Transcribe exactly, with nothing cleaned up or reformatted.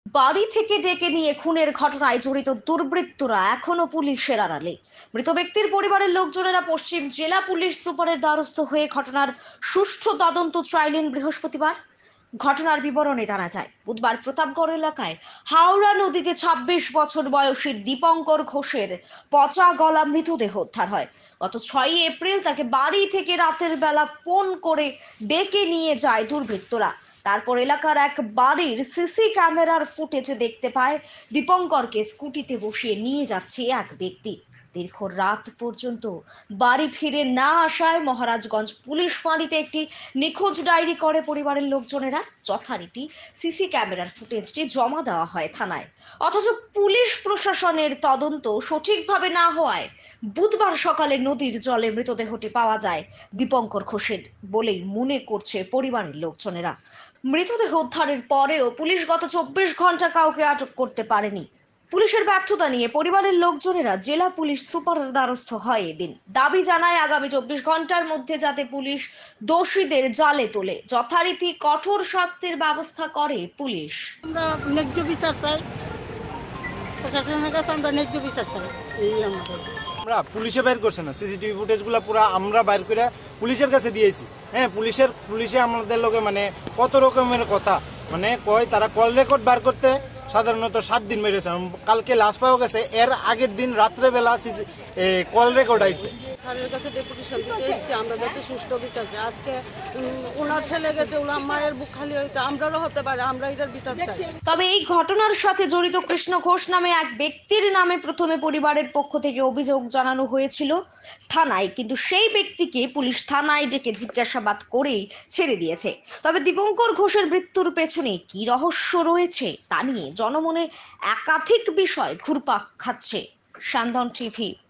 বাড়ি থেকে ডেকে নিয়ে খুনের ঘটনায় জড়িত দুর্বৃত্তরা এখনো পুলিশের আড়ালে। মৃত ব্যক্তির পরিবারের লোকজনেরা পশ্চিম জেলা পুলিশ সুপারের দ্বারস্থ হয়ে ঘটনার সুষ্ঠু তদন্ত চাইলেন বৃহস্পতিবার। ঘটনার বিবরণে জানা যায়, বুধবার প্রতাপগড় এলাকায় হাওড়া নদীতে ছাব্বিশ বছর বয়সী দীপঙ্কর ঘোষের পচা গলা মৃতদেহ উদ্ধার হয়। গত ছয়ই এপ্রিল তাকে বাড়ি থেকে রাতের বেলা ফোন করে ডেকে নিয়ে যায় দুর্বৃত্তরা। তারপর এলাকার এক বাড়ির সিসি ক্যামেরার ফুটেজে দেখতে পায় দীপঙ্করকে স্কুটিতে বসিয়ে নিয়ে যাচ্ছে এক ব্যক্তি। দীর্ঘ রাত পর্যন্ত বাড়ি ফিরে না আসায় মহারাজগঞ্জ পুলিশ ফাঁড়িতে একটি নিখোঁজ ডায়েরি করে পরিবারের লোকজনেরা। যথারীতি সিসি ক্যামেরার ফুটেজটি জমা দেওয়া হয় থানায়। অথচ পুলিশ প্রশাসনের তদন্ত সঠিকভাবে না হওয়ায় বুধবার সকালে নদীর জলে মৃতদেহটি পাওয়া যায় দীপঙ্কর ঘোষের বলেই মনে করছে পরিবারের লোকজনেরা। মৃতদেহ উদ্ধারের পরেও পুলিশ গত চব্বিশ ঘন্টা কাউকে আটক করতে পারেনি। পুলিশের ব্যর্থতা নিয়ে পরিবারের লোকজনেরা জেলা পুলিশ সুপারের দ্বারস্থ হয় এদিন। দাবি জানায় আগামী চব্বিশ ঘন্টার মধ্যে যাতে পুলিশ দোষীদের জালে তোলে, যথারীতি কঠোর শাস্তির ব্যবস্থা করে পুলিশ। আমরা ন্যায্য বিচার চাই, প্রশাসনের কাছে আমরা ন্যায্য বিচার চাই। এই আমাদের আমরা পুলিশে বাইর করছে না, সিসিটিভি ফুটেজগুলো পুরো আমরা বাইর করে পুলিশের কাছে দিয়েছি। হ্যাঁ, পুলিশের পুলিশে আমাদের লোকে মানে কত রকমের কথা মানে কয়, তারা কল রেকর্ড বার করতে সাধারণত সাত দিন মেরেছে। কালকে লাশ পাওয়া গেছে, এর আগের দিন রাত্রেবেলা কল রেকর্ড আইছে। স্যারের কাছে ডেপুটেশন দিতে এসেছি আমরা যাতে সুষ্ঠু বিচার চাই। আজকে ওনার ছেলে গেছে, ওনার মায়ের বুক খালি হয়েছে, আমরারও হতে পারে, আমরা এটার বিচার চাই। তবে এই ঘটনার সাথে জড়িত কৃষ্ণ ঘোষ নামে এক ব্যক্তির নামে প্রথমে পরিবারের পক্ষ থেকে অভিযোগ জানানো হয়েছিল থানায়, কিন্তু সেই ব্যক্তিকে পুলিশ থানায় ডেকে জিজ্ঞাসাবাদ করেই ছেড়ে দিয়েছে। তবে দীপঙ্কর ঘোষের মৃত্যুর পেছনে কি রহস্য রয়েছে তা নিয়ে জনমনে একাধিক বিষয় ঘুরপাক খাচ্ছে। সান্দন টিভি।